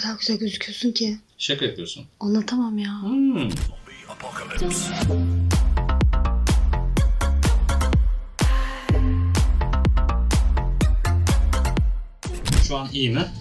kadar güzel gözüküyorsun ki. Şaka yapıyorsun. Anlatamam ya. Şu an iyi mi?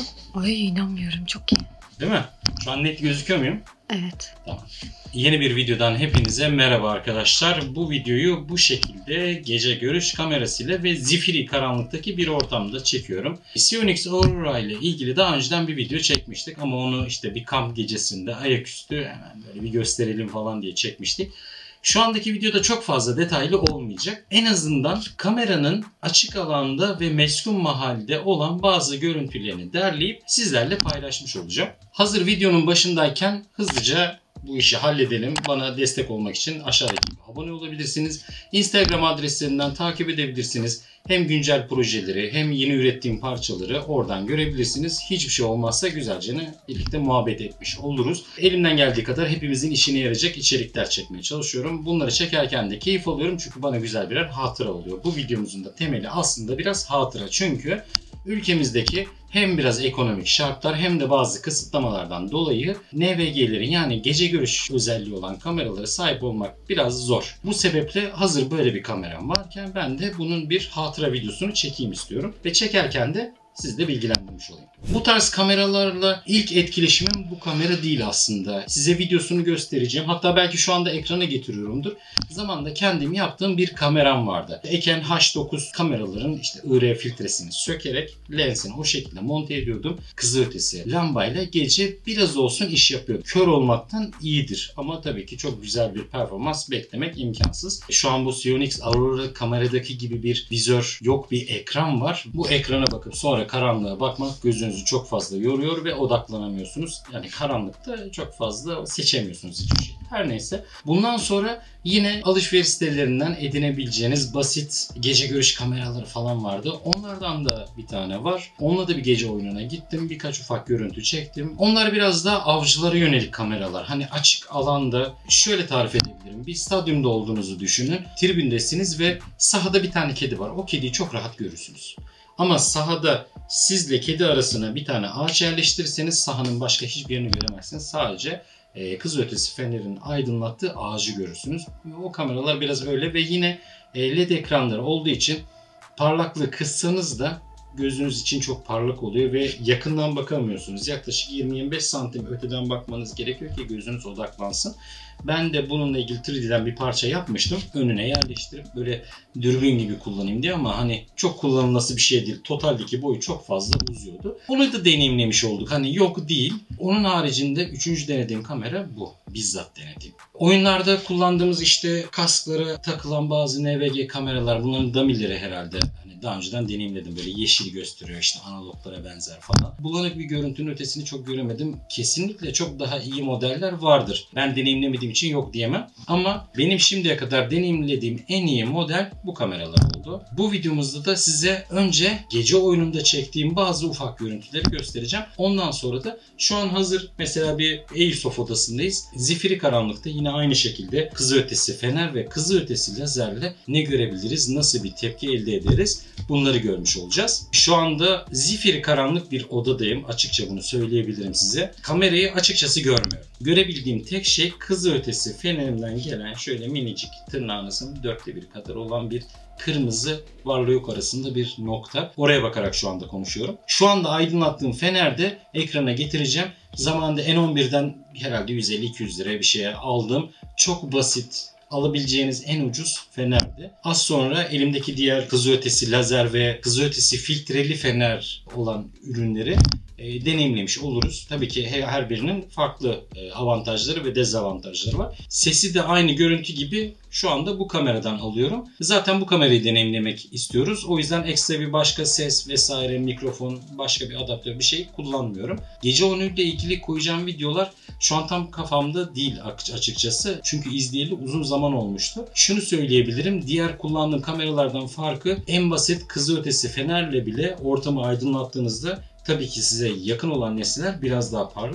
Ay inanmıyorum, çok iyi. Değil mi? Şu an net gözüküyor muyum? Evet. Tamam. Yeni bir videodan hepinize merhaba arkadaşlar. Bu videoyu bu şekilde gece görüş kamerasıyla ve zifiri karanlıktaki bir ortamda çekiyorum. Sionix Aurora ile ilgili daha önceden bir video çekmiştik ama onu işte bir kamp gecesinde ayaküstü hemen böyle bir gösterelim falan diye çekmiştik. Şu andaki videoda çok fazla detaylı olmayacak. En azından kameranın açık alanda ve meskun mahalde olan bazı görüntülerini derleyip sizlerle paylaşmış olacağım. Hazır videonun başındayken hızlıca bu işi halledelim. Bana destek olmak için aşağıdaki gibi abone olabilirsiniz. Instagram adreslerinden takip edebilirsiniz. Hem güncel projeleri hem yeni ürettiğim parçaları oradan görebilirsiniz. Hiçbir şey olmazsa güzelce birlikte muhabbet etmiş oluruz. Elimden geldiği kadar hepimizin işine yarayacak içerikler çekmeye çalışıyorum. Bunları çekerken de keyif alıyorum çünkü bana güzel birer hatıra oluyor. Bu videomuzun da temeli aslında biraz hatıra. Çünkü ülkemizdeki hem biraz ekonomik şartlar hem de bazı kısıtlamalardan dolayı NVG'lerin yani gece görüş özelliği olan kameralara sahip olmak biraz zor. Bu sebeple hazır böyle bir kameram varken ben de bunun bir hatıra videosunu çekeyim istiyorum. Ve çekerken de sizi de bilgilendirmiş olayım. Bu tarz kameralarla ilk etkileşimim bu kamera değil aslında. Size videosunu göstereceğim. Hatta belki şu anda ekrana getiriyorumdur. Zamanında kendim yaptığım bir kameram vardı. Eken H9 kameraların işte IR filtresini sökerek lensini o şekilde monte ediyordum. Kızılötesi lambayla gece biraz olsun iş yapıyor. Kör olmaktan iyidir. Ama tabii ki çok güzel bir performans beklemek imkansız. Şu an bu Sionix Aurora kameradaki gibi bir vizör yok, bir ekran var. Bu ekrana bakıp sonra karanlığa bakmak gözünüzü çok fazla yoruyor ve odaklanamıyorsunuz. Yani karanlıkta çok fazla seçemiyorsunuz hiçbir şey. Her neyse. Bundan sonra yine alışveriş sitelerinden edinebileceğiniz basit gece görüş kameraları falan vardı. Onlardan da bir tane var. Onunla da bir gece oyununa gittim. Birkaç ufak görüntü çektim. Onlar biraz daha avcılara yönelik kameralar. Hani açık alanda şöyle tarif edebilirim. Bir stadyumda olduğunuzu düşünün. Tribündesiniz ve sahada bir tane kedi var. O kediyi çok rahat görürsünüz. Ama sahada sizle kedi arasına bir tane ağaç yerleştirirseniz sahanın başka hiçbir yerini göremezsiniz. Sadece kızılötesi fenerin aydınlattığı ağacı görürsünüz. O kameralar biraz öyle ve yine LED ekranları olduğu için parlaklığı kıssanız da gözünüz için çok parlak oluyor ve yakından bakamıyorsunuz. Yaklaşık 20-25 santim öteden bakmanız gerekiyor ki gözünüz odaklansın. Ben de bununla ilgili 3D'den bir parça yapmıştım. Önüne yerleştirip böyle dürbün gibi kullanayım diye ama hani çok kullanılması bir şey değil. Totaldeki boyu çok fazla uzuyordu. Onu da deneyimlemiş olduk. Hani yok değil. Onun haricinde 3. denediğim kamera bu. Bizzat denediğim. Oyunlarda kullandığımız işte kasklara takılan bazı NVG kameralar, bunların dummies herhalde. Hani daha önceden deneyimledim. Böyle yeşil gösteriyor işte analoglara benzer falan. Bulanık bir görüntünün ötesini çok göremedim. Kesinlikle çok daha iyi modeller vardır. Ben deneyimlemediğim için yok diyemem. Ama benim şimdiye kadar deneyimlediğim en iyi model bu kameralar oldu. Bu videomuzda da size önce gece oyununda çektiğim bazı ufak görüntüleri göstereceğim. Ondan sonra da şu an hazır mesela bir Airsoft odasındayız. Zifiri karanlıkta yine aynı şekilde kızılötesi fener ve kızılötesi lazerle ne görebiliriz, nasıl bir tepki elde ederiz bunları görmüş olacağız. Şu anda zifiri karanlık bir odadayım. Açıkça bunu söyleyebilirim size. Kamerayı açıkçası görmüyorum. Görebildiğim tek şey kızılötesi fenerimden gelen şöyle minicik tırnağınızın 1/4 kadar olan bir kırmızı varla yok arasında bir nokta. Oraya bakarak şu anda konuşuyorum. Şu anda aydınlattığım fenerde ekrana getireceğim. Zamanında N11'den herhalde 150-200 liraya bir şeye aldım. Çok basit, alabileceğiniz en ucuz fenerdi. Az sonra elimdeki diğer kızılötesi lazer ve kızılötesi filtreli fener olan ürünleri deneyimlemiş oluruz. Tabii ki her birinin farklı avantajları ve dezavantajları var. Sesi de aynı görüntü gibi şu anda bu kameradan alıyorum. Zaten bu kamerayı deneyimlemek istiyoruz. O yüzden ekstra bir başka ses vesaire, mikrofon, başka bir adaptör bir şey kullanmıyorum. Gece oyunuyla ilgili koyacağım videolar şu an tam kafamda değil açıkçası. Çünkü izleyeli uzun zaman olmuştu. Şunu söyleyebilirim. Diğer kullandığım kameralardan farkı en basit kızılötesi fenerle bile ortamı aydınlattığınızda tabii ki size yakın olan nesneler biraz daha parlak.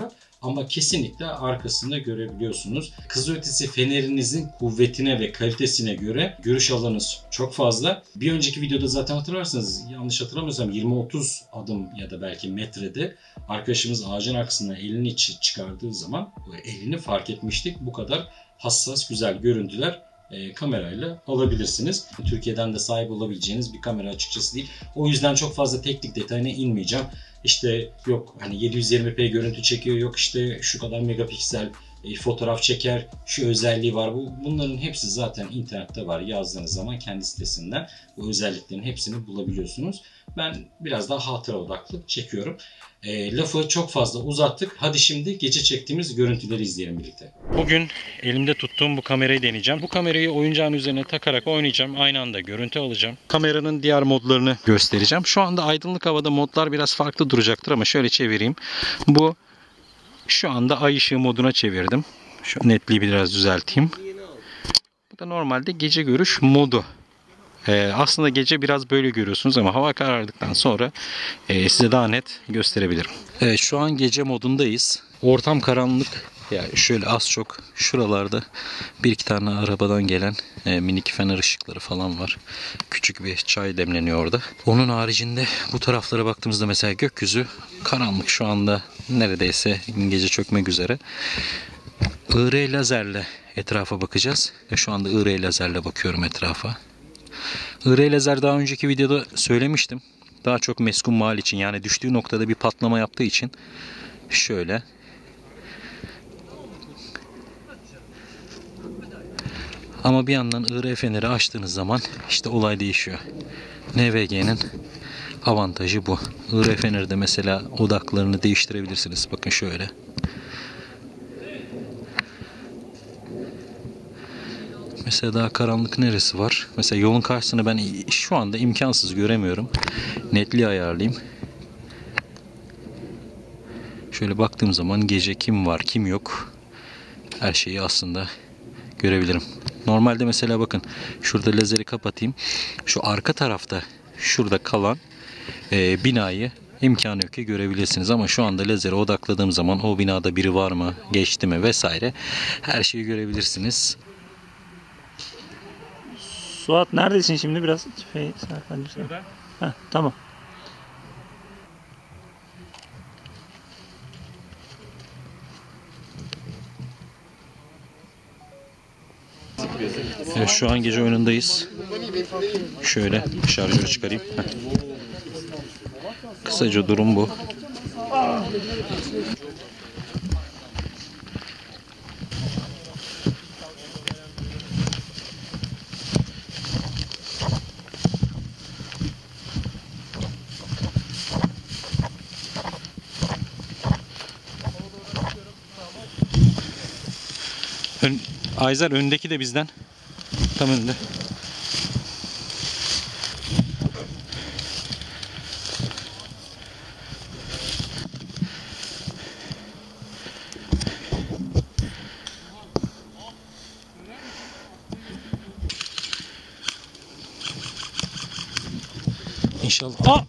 ama kesinlikle arkasında görebiliyorsunuz. Kızılötesi fenerinizin kuvvetine ve kalitesine göre görüş alanınız çok fazla. Bir önceki videoda zaten hatırlarsanız, yanlış hatırlamıyorsam 20-30 adım ya da belki metrede arkadaşımız ağacın arkasından elini çıkardığı zaman elini fark etmiştik. Bu kadar hassas, güzel görüntüler kamerayla alabilirsiniz. Türkiye'den de sahip olabileceğiniz bir kamera açıkçası değil. O yüzden çok fazla teknik detayına inmeyeceğim. İşte yok hani 720p görüntü çekiyor, yok işte şu kadar megapiksel fotoğraf çeker, şu özelliği var. Bunların hepsi zaten internette var. Yazdığınız zaman kendi sitesinden bu özelliklerin hepsini bulabiliyorsunuz. Ben biraz daha hatıra odaklı çekiyorum. Lafı çok fazla uzattık. Hadi şimdi gece çektiğimiz görüntüleri izleyelim birlikte. Bugün elimde tuttuğum bu kamerayı deneyeceğim. Bu kamerayı oyuncağın üzerine takarak oynayacağım. Aynı anda görüntü alacağım. Kameranın diğer modlarını göstereceğim. Şu anda aydınlık havada modlar biraz farklı duracaktır ama şöyle çevireyim. Bu şu anda ay ışığı moduna çevirdim. Şu netliği biraz düzelteyim. Bu da normalde gece görüş modu. Aslında gece biraz böyle görüyorsunuz ama hava karardıktan sonra size daha net gösterebilirim. Evet, şu an gece modundayız. Ortam karanlık. Yani şöyle az çok şuralarda bir iki tane arabadan gelen minik fener ışıkları falan var. Küçük bir çay demleniyor orada. Onun haricinde bu taraflara baktığımızda mesela gökyüzü karanlık. Şu anda neredeyse gece çökmek üzere. IR lazerle etrafa bakacağız. Şu anda IR lazerle bakıyorum etrafa. IR lazer daha önceki videoda söylemiştim. Daha çok meskun mahal için, yani düştüğü noktada bir patlama yaptığı için şöyle. Ama bir yandan IR feneri açtığınız zaman işte olay değişiyor. NVG'nin avantajı bu. IR fenerde mesela odaklarını değiştirebilirsiniz. Bakın şöyle. Mesela daha karanlık neresi var? Mesela yolun karşısını ben şu anda imkansız göremiyorum. Netliği ayarlayayım. Şöyle baktığım zaman gece kim var kim yok her şeyi aslında görebilirim. Normalde mesela bakın şurada lazeri kapatayım. Şu arka tarafta şurada kalan binayı imkanı yok ki görebilirsiniz. Ama şu anda lazere odakladığım zaman o binada biri var mı, geçti mi vesaire her şeyi görebilirsiniz. Suat neredesin şimdi? Biraz Burada. Heh, tamam. Evet, şu an gece oyunundayız. Şöyle şarjörü çıkarayım. Heh. Kısaca durum bu. Ayzer öndeki de bizden. Tam önünde. İnşallah. Aa!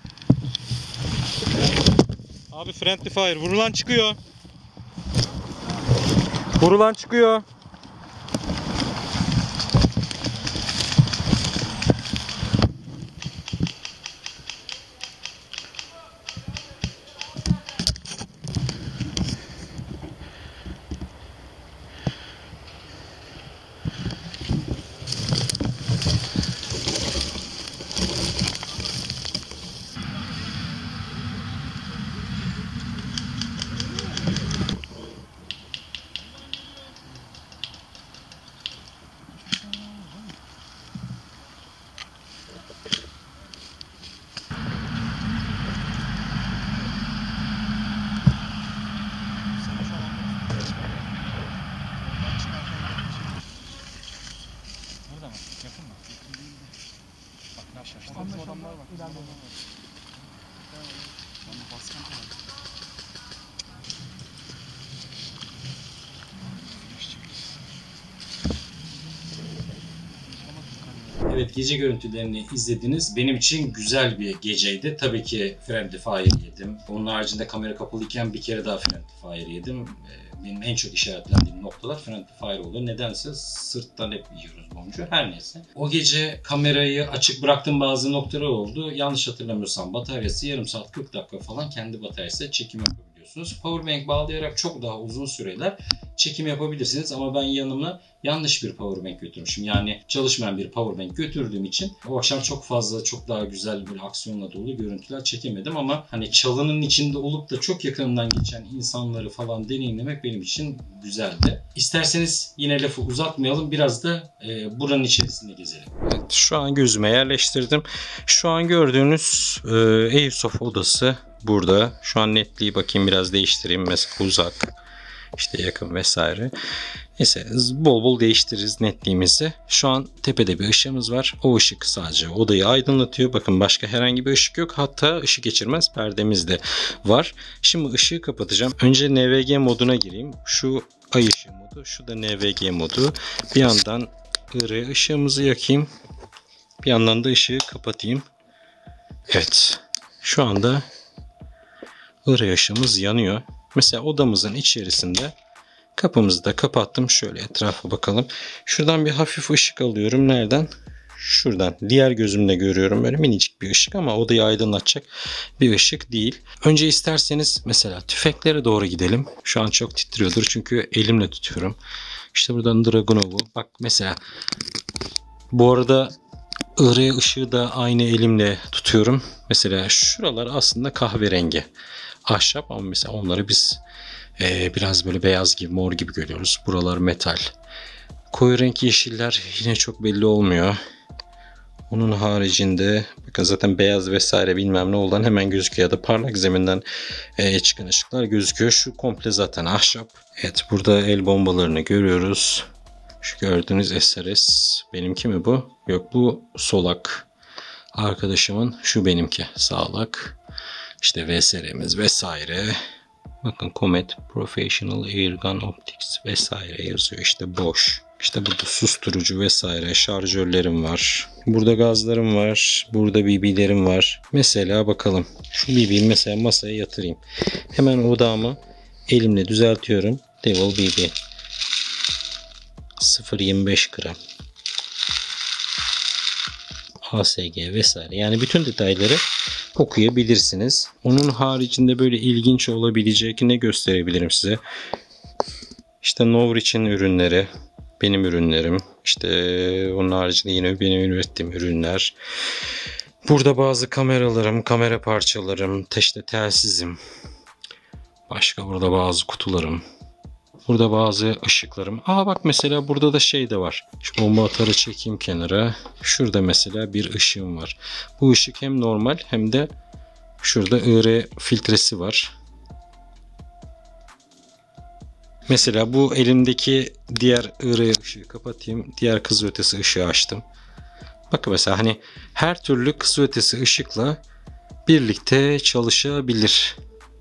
Abi friendly fire. Vurulan çıkıyor. Vurulan çıkıyor. Evet, Evet, gece görüntülerini izlediniz. Benim için güzel bir geceydi. Tabii ki friendly fire yedim. Onun haricinde kamera kapalıyken bir kere daha friendly fire yedim. Benim en çok işaretlendiğim noktalar friendly fire oluyor. Nedense sırttan hep yiyoruz boncuğu. Her neyse. O gece kamerayı açık bıraktığım bazı noktalar oldu. Yanlış hatırlamıyorsam bataryası yarım saat 40 dakika falan kendi bataryasıyla çekim yapabiliyorsunuz. Powerbank bağlayarak çok daha uzun süreler çekim yapabilirsiniz ama ben yanıma yanlış bir powerbank götürmüşüm. Yani çalışmayan bir powerbank götürdüğüm için o akşam çok fazla, çok daha güzel böyle aksiyonla dolu görüntüler çekemedim ama hani çalının içinde olup da çok yakınından geçen insanları falan deneyimlemek benim için güzeldi. İsterseniz yine lafı uzatmayalım, biraz da buranın içerisinde gezelim. Evet, şu an gözüme yerleştirdim. Şu an gördüğünüz Airsoft odası burada. Şu an netliği bakayım biraz değiştireyim. Mesela uzak, işte yakın vesaire. Neyse bol bol değiştiririz netliğimizi. Şu an tepede bir ışığımız var. O ışık sadece odayı aydınlatıyor. Bakın başka herhangi bir ışık yok. Hatta ışık geçirmez perdemiz de var. Şimdi ışığı kapatacağım. Önce NVG moduna gireyim. Şu ay ışığı modu. Şu da NVG modu. Bir yandan ışığımızı yakayım. Bir yandan da ışığı kapatayım. Evet. Şu anda ışığımız yanıyor. Mesela odamızın içerisinde kapımızı da kapattım. Şöyle etrafa bakalım. Şuradan bir hafif ışık alıyorum. Nereden? Şuradan. Diğer gözümle görüyorum. Böyle minicik bir ışık ama odayı aydınlatacak bir ışık değil. Önce isterseniz mesela tüfeklere doğru gidelim. Şu an çok titriyordur çünkü elimle tutuyorum. İşte buradan Dragunov'u. Bak mesela bu arada ışığı da aynı elimle tutuyorum. Mesela şuralar aslında kahverengi. Ahşap ama mesela onları biz biraz böyle beyaz gibi, mor gibi görüyoruz. Buralar metal. Koyu renk yeşiller yine çok belli olmuyor. Onun haricinde bakın zaten beyaz vesaire bilmem ne olan hemen gözüküyor ya da parlak zeminden çıkan ışıklar gözüküyor. Şu komple zaten ahşap. Evet, burada el bombalarını görüyoruz. Şu gördüğünüz SRS benimki mi bu? Yok, bu solak arkadaşımın, şu benimki sağlak. İşte VSR'miz vesaire. Bakın Comet Professional Airgun Optics vesaire yazıyor. İşte Bosch. İşte burada susturucu vesaire. Şarjörlerim var. Burada gazlarım var. Burada BB'lerim var. Mesela bakalım. Şu BB'yi mesela masaya yatırayım. Hemen odağımı elimle düzeltiyorum. Devil BB. 0.25 gram. ASG vesaire. Yani bütün detayları okuyabilirsiniz. Onun haricinde böyle ilginç olabilecek ne gösterebilirim size? İşte Novrich'in ürünleri, benim ürünlerim. İşte onun haricinde yine benim ürettiğim ürünler. Burada bazı kameralarım, kamera parçalarım, işte telsizim. Başka burada bazı kutularım. Burada bazı ışıklarım. Bak mesela burada da şey de var. Şu bomba atarı çekeyim kenara. Şurada mesela bir ışığım var. Bu ışık hem normal hem de şurada IR filtresi var. Mesela bu elimdeki diğer IR ışığı kapatayım. Diğer kızılötesi ışığı açtım. Bakın mesela hani her türlü kızılötesi ışıkla birlikte çalışabilir.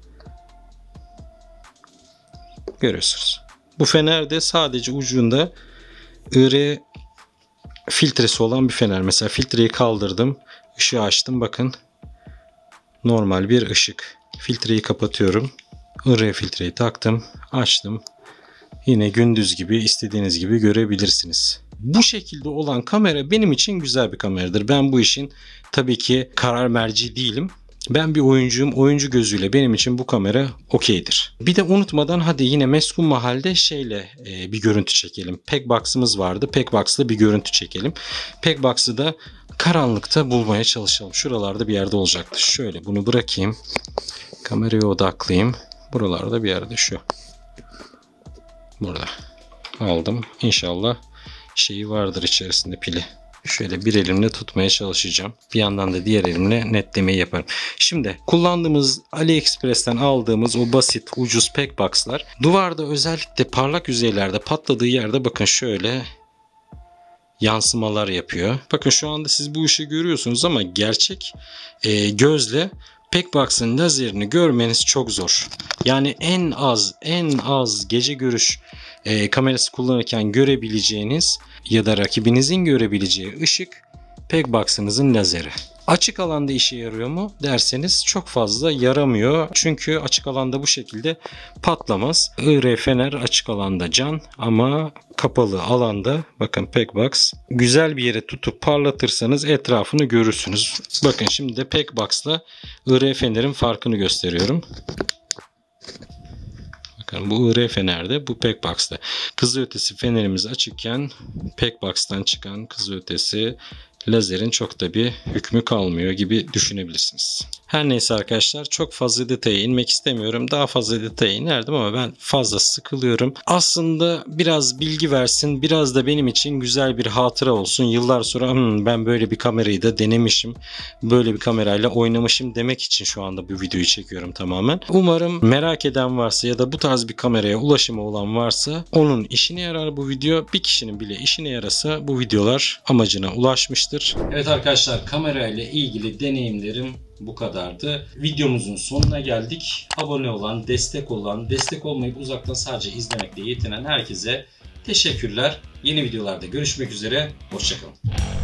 Görüyorsunuz. Bu fener de sadece ucunda IR filtresi olan bir fener. Mesela filtreyi kaldırdım. Işığı açtım. Bakın. Normal bir ışık. Filtreyi kapatıyorum. IR filtreyi taktım. Açtım. Yine gündüz gibi istediğiniz gibi görebilirsiniz. Bu şekilde olan kamera benim için güzel bir kameradır. Ben bu işin tabii ki karar merci değilim. Ben bir oyuncuyum. Oyuncu gözüyle benim için bu kamera okeydir. Bir de unutmadan hadi yine meskun mahalde şeyle bir görüntü çekelim. Packbox'ımız vardı. Packbox'la bir görüntü çekelim. Packbox'ı da karanlıkta bulmaya çalışalım. Şuralarda bir yerde olacaktır. Şöyle bunu bırakayım. Kameraya odaklayayım. Buralarda bir yerde şu. Burada. Aldım. İnşallah şeyi vardır içerisinde, pili. Şöyle bir elimle tutmaya çalışacağım. Bir yandan da diğer elimle netlemeyi yaparım. Şimdi kullandığımız AliExpress'ten aldığımız o basit ucuz packbox'lar duvarda özellikle parlak yüzeylerde patladığı yerde bakın şöyle yansımalar yapıyor. Bakın şu anda siz bu ışığı görüyorsunuz ama gerçek gözle packbox'ın lazerini görmeniz çok zor. Yani en az gece görüş kamerası kullanırken görebileceğiniz ya da rakibinizin görebileceği ışık PEGBOX'ınızın lazeri. Açık alanda işe yarıyor mu derseniz çok fazla yaramıyor. Çünkü açık alanda bu şekilde patlamaz. IR fener açık alanda can ama kapalı alanda bakın PEGBOX güzel bir yere tutup parlatırsanız etrafını görürsünüz. Bakın şimdi de PEGBOX'la IR fenerin farkını gösteriyorum. Bakın bu IR fenerde, bu PEGBOX'ta. Kızılötesi fenerimiz açıkken PEGBOX'tan çıkan kızılötesi lazerin çok da bir hükmü kalmıyor gibi düşünebilirsiniz. Her neyse arkadaşlar, çok fazla detaya inmek istemiyorum. Daha fazla detaya inerdim ama ben fazla sıkılıyorum. Aslında biraz bilgi versin, biraz da benim için güzel bir hatıra olsun. Yıllar sonra ben böyle bir kamerayı da denemişim, böyle bir kamerayla oynamışım demek için şu anda bu videoyu çekiyorum tamamen. Umarım merak eden varsa ya da bu tarz bir kameraya ulaşımı olan varsa onun işine yarar bu video. Bir kişinin bile işine yarasa bu videolar amacına ulaşmıştır. Evet arkadaşlar, kamerayla ilgili deneyimlerim bu kadardı. Videomuzun sonuna geldik. Abone olan, destek olmayıp uzaktan sadece izlemekle yetinen herkese teşekkürler. Yeni videolarda görüşmek üzere. Hoşça kalın.